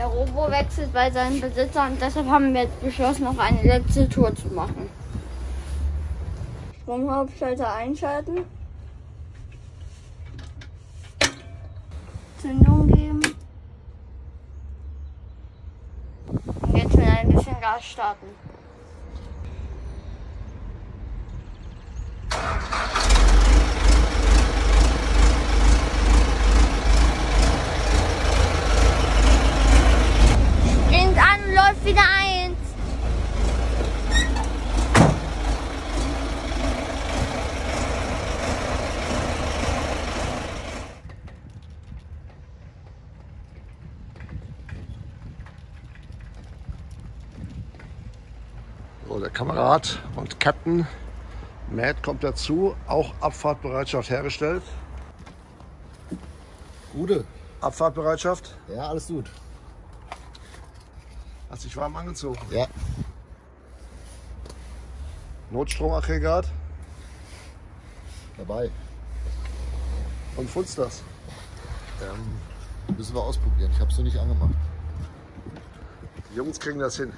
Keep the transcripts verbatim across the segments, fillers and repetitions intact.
Der Robo wechselt bei seinem Besitzer und deshalb haben wir jetzt beschlossen, noch eine letzte Tour zu machen. Stromhauptschalter einschalten. Zündung geben. Und jetzt mit ein bisschen Gas starten. Springt an und läuft wieder eins. So, der Kamerad und Captain Matt kommt dazu, auch Abfahrtbereitschaft hergestellt. Gute. Abfahrtbereitschaft. Ja, alles gut. Hast dich warm angezogen? Ja. Notstromaggregat Dabei. und funzt das. Ähm, müssen wir ausprobieren. Ich habe es noch nicht angemacht. Die Jungs kriegen das hin.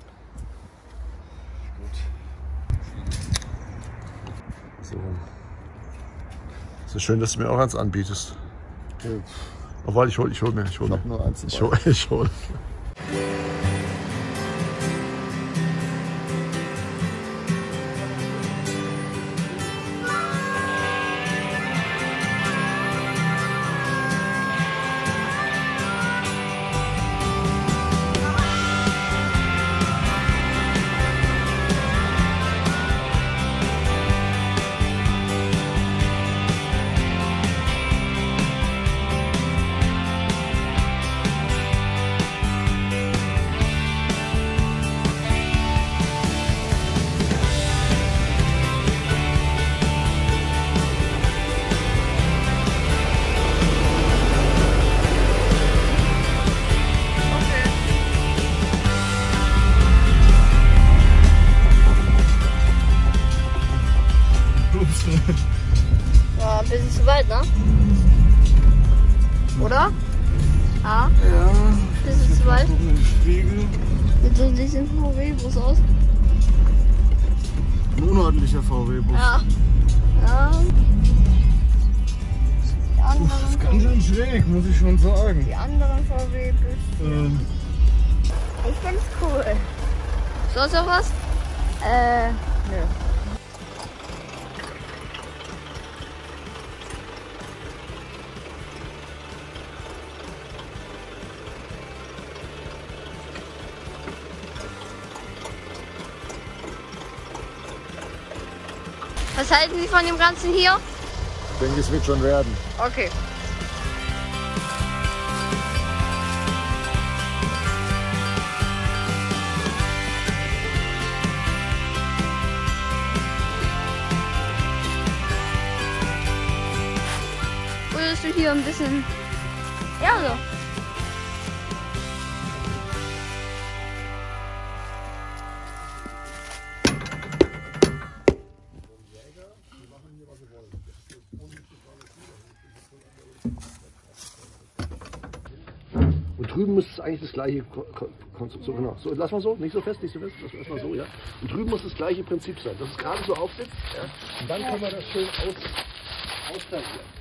So. Es ist schön, dass du mir auch eins anbietest. Okay. Obwohl, ich hol, ich hol mir, ich hol Ich mir. habe nur eins Ich dabei. hol, ich hol. Ja, ein bisschen zu weit, ne? Oder? Ja. Ja, Ein bisschen zu weit. gucken in den Spiegel. Sieht so ein bisschen V W-Bus aus. Ein unordentlicher V W-Bus. Ja. Ja. Die anderen, Das ist ganz schön schräg, muss ich schon sagen. die anderen V W-Busse. Ähm, Ich find's cool. Sonst noch was? Äh, nö. Was halten Sie von dem Ganzen hier? Ich denke, es wird schon werden. Okay. Würdest du hier ein bisschen... Ja, so. Und drüben muss es eigentlich das gleiche Ko- Ko- Konstruktion, genau. So, lass mal so, nicht so fest, nicht so fest, lass erstmal so, ja. Und drüben muss das gleiche Prinzip sein, dass es gerade so aufsitzt, ja. Und dann können wir das schön aus, austarieren.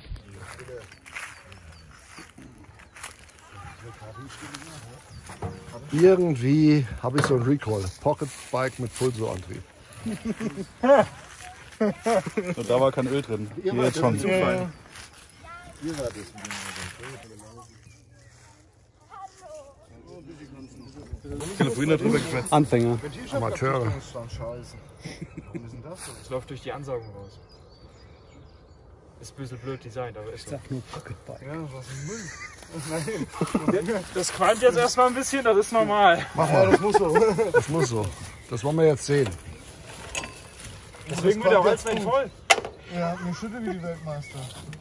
Irgendwie habe ich so ein Recall, Pocket Bike mit Pulso-Antrieb. So, da war kein Öl drin. Hier wart jetzt schon. das. ja, Hier war das. Telefonieren darüber geschwätzt. Anfänger. Amateure. das ist dann scheiße. Was ist denn das denn? Es läuft durch die Ansaugung raus. Ist ein bisschen blöd designt, aber ist so. Ja, was ist Müll? Nein. Das qualmt jetzt erstmal ein bisschen, das ist normal. Mach Ja, mal, das muss so. das muss so. Das wollen wir jetzt sehen. Deswegen wird der Holzweg voll. Ja, mir schüttet wie die Weltmeister.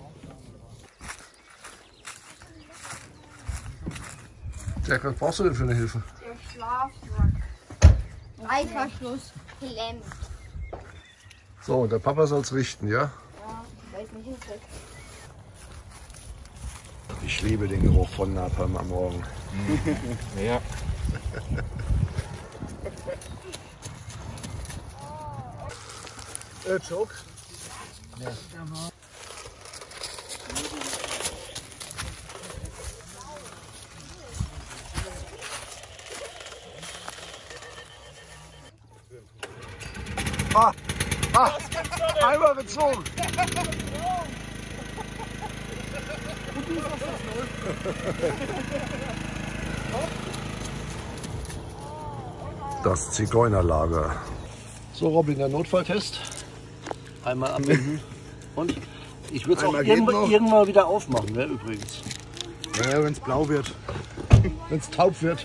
Jack, was brauchst du denn für eine Hilfe? Der Schlafsack. Reitverschluss klemmt. So, und der Papa soll es richten, ja? Ja, weiß nicht, ist das. Ich liebe den Geruch von Napalm am Morgen. Ja. Äh, Joke? Ja. Ah, ah, einmal gezogen. Das Zigeunerlager. So, Robin, der Notfalltest. Einmal anwenden. Und ich würde es auch irgendwann, irgendwann wieder aufmachen, ne, übrigens. Ja, wenn es blau wird. Wenn es taub wird.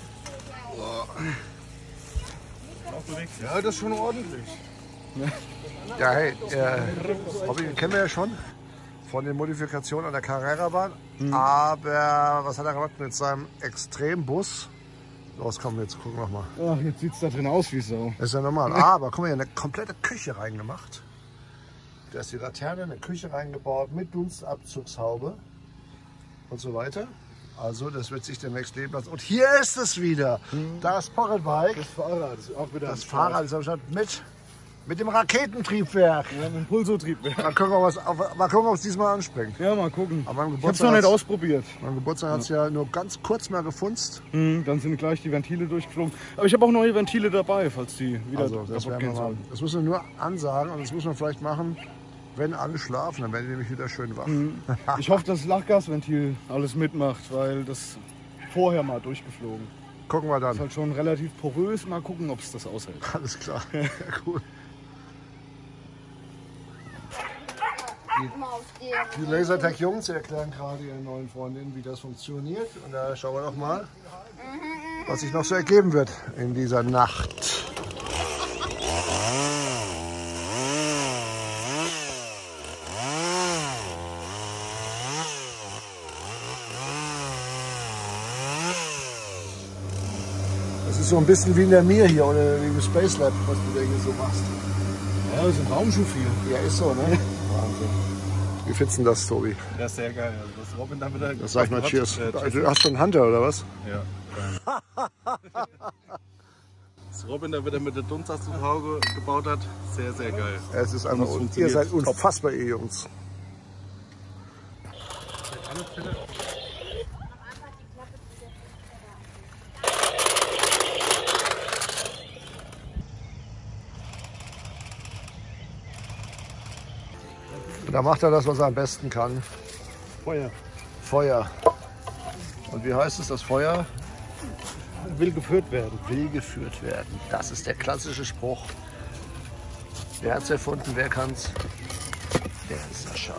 Ja, das ist schon ordentlich. Ja, hey, äh, Robin, den kennen wir ja schon von den Modifikationen an der Carrera-Bahn. Mhm. Aber was hat er gemacht mit seinem Extrembus? Los, komm, jetzt gucken wir mal. Ach, jetzt sieht es da drin aus wie Sau. Das ist ja normal. Aber guck mal, hier eine komplette Küche reingemacht. Da ist die Laterne, eine Küche reingebaut mit Dunstabzugshaube und so weiter. Also das wird sich demnächst leben lassen. Und hier ist es wieder, mhm. das Pocketbike. Das Fahrrad ist auch wieder. Das Fahrrad ist am Start mit, mit dem Raketentriebwerk. Ja, mit dem Pulso-Triebwerk. Mal gucken, ob es, mal gucken, ob es diesmal anspringt. Ja, mal gucken. Aber ich hab's noch nicht ausprobiert. Mein Geburtstag hat es ja. ja nur ganz kurz mal gefunzt. Mhm, dann sind gleich die Ventile durchgeflogen. Aber ich habe auch neue Ventile dabei, falls die wieder also, das kaputt gehen sollen. Das müssen wir nur ansagen und das muss man vielleicht machen, wenn alle schlafen. Dann werden die nämlich wieder schön wach. Mhm. Ich hoffe, dass das Lachgasventil alles mitmacht, weil das vorher mal durchgeflogen. Gucken wir dann. Das ist halt schon relativ porös. Mal gucken, ob es das aushält. Alles klar. Ja, cool. Die, die Lasertag-Jungs erklären gerade ihren neuen Freundinnen, wie das funktioniert. Und da schauen wir noch mal, was sich noch so ergeben wird in dieser Nacht. Das ist so ein bisschen wie in der Mir hier oder wie im Space Lab, was du da hier so machst. Ja, das ist ein Raumschiff hier. Ja, ist so, ne? Wahnsinn. Wie findest du das, Tobi? Ja, sehr geil. Also, das Robin da wieder. Das sag ich mal, cheers. Äh, cheers. Du hast schon einen Hunter, oder was? Ja. Was Robin da wieder mit der Dunstabzugshaube gebaut hat, sehr, sehr geil. Es ist einfach, ihr seid unfassbar, ihr Jungs. Da macht er das, was er am besten kann. Feuer. Feuer. Und wie heißt es, das Feuer? Will geführt werden. Will geführt werden. Das ist der klassische Spruch. Wer hat es erfunden? Wer kann's? Der Sascha.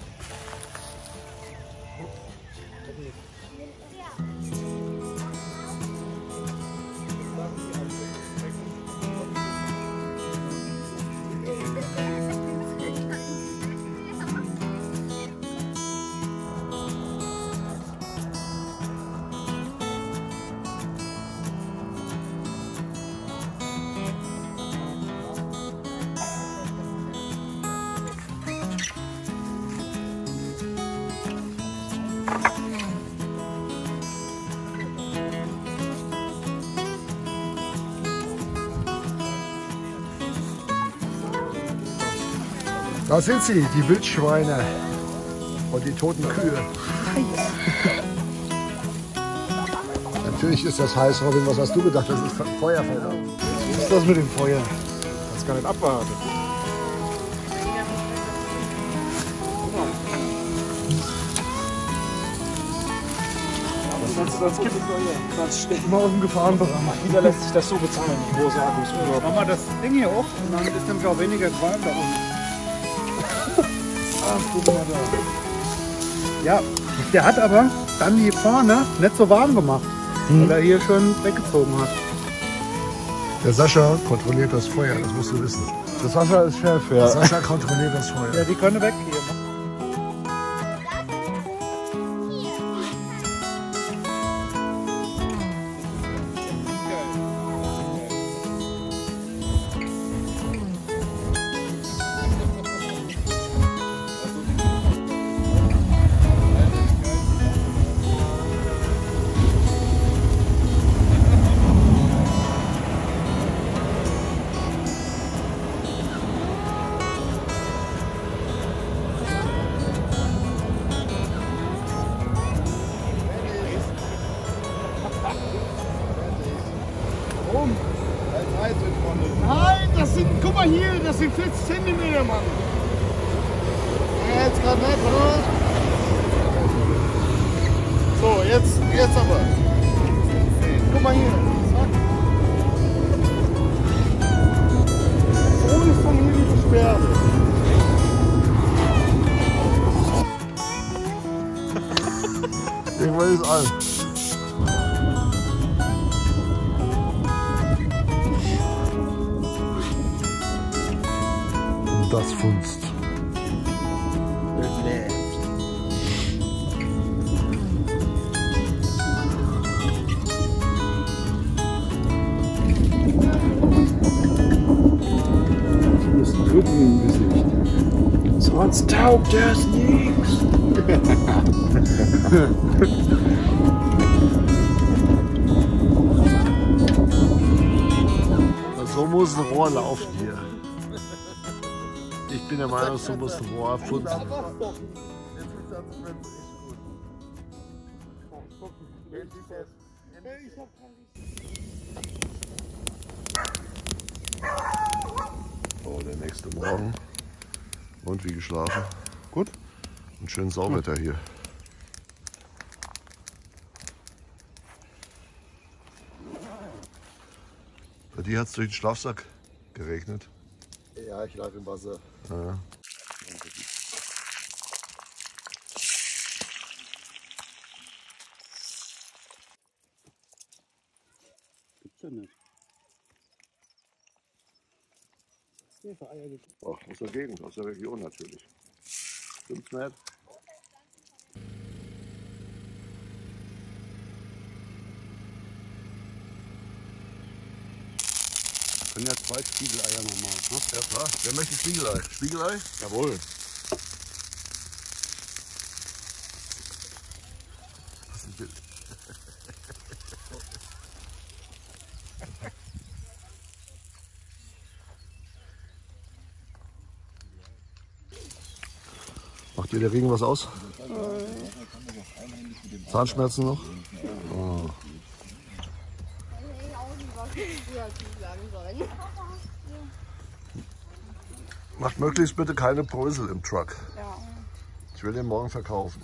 Da sind sie, die Wildschweine und die toten Kühe. Natürlich ist das heiß, Robin. Was hast du gedacht? Das ist Feuerfeuer. Was ist das mit dem Feuer? Das gar nicht abwarten. Sonst gibt es immer auf dem Gefahrenbereich. Wieder lässt sich das so bezahlen, die große Akkus. Mach mal das Ding hier hoch und dann ist nämlich auch weniger Qualm da unten. Ach, guck mal da. Ja, der hat aber dann die vorne nicht so warm gemacht, mhm. weil er hier schön weggezogen hat. Der Sascha kontrolliert das Feuer, das musst du wissen. Der Sascha ist Chef, ja. Der Sascha kontrolliert das Feuer. Ja, die können weg hier. fünfundvierzig Zentimeter, Mann. Ja, jetzt gerade nicht, oder? So, jetzt, jetzt aber. Guck mal hier. Zack. So ist von hier die Sperre. Ich weiß alles. Das funzt. Das Drücken im Gesicht. Sonst taugt das nichts. So muss ein Rohr laufen hier. Ich bin der Meinung, so muss ein Rohr funzen. Oh, der nächste Morgen. Und wie geschlafen? Gut. Und schön Sauwetter hier. Bei dir hat es durch den Schlafsack geregnet. Ja, ich lag im Wasser. Ja. Gibt's ja nicht. Ach, aus der Gegend, aus der Region natürlich. Stimmt's nicht? Können ja zwei Spiegeleier nochmal. Ne? Ja klar. Wer möchte Spiegelei? Spiegelei? Jawohl. Das ist ein Bild. Macht dir der Regen was aus? Zahnschmerzen noch? Oh. Macht möglichst bitte keine Brösel im Truck. Ja. Ich will den morgen verkaufen.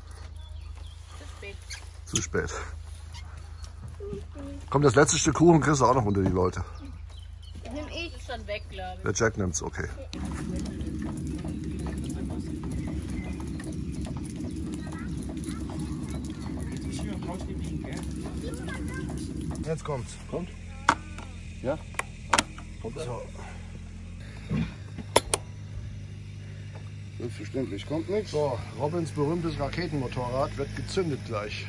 Zu spät. Zu spät. Komm, das letzte Stück Kuchen kriegst du auch noch unter die Leute. Nimm ich. Ist schon weg, glaube ich. Der Jack nimmt's, okay. Jetzt kommt's. Kommt? Ja? Kommt so. Selbstverständlich, kommt nichts. So, Robins berühmtes Raketenmotorrad wird gezündet gleich.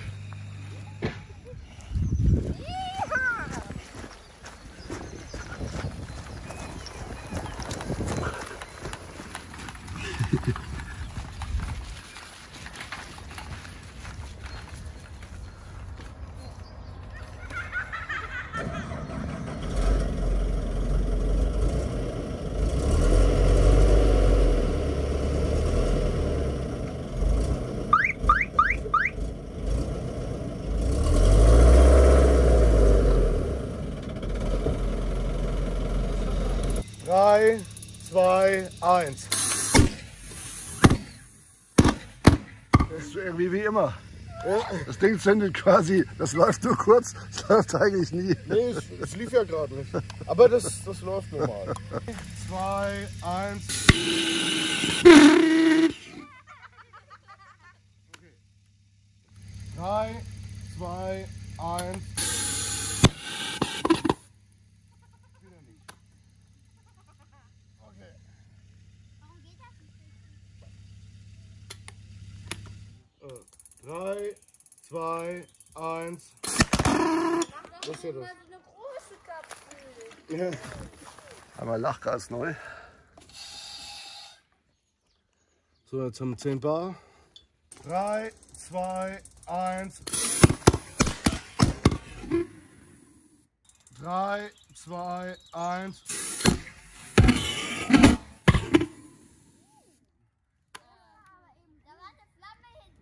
drei, zwei, eins. Das ist irgendwie wie immer. Das Ding zündet quasi, das läuft nur kurz, das läuft eigentlich nie. Nee, es, es lief ja gerade nicht. Aber das, das läuft normal. zwei, eins. drei, zwei, eins. drei, zwei, eins. Was ist ja das? eine große Kapsel. Ja. Einmal Lachgas neu. So, jetzt haben wir zehn Bar. drei, zwei, eins. drei, zwei, eins.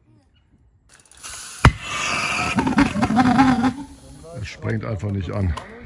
Es springt einfach nicht an.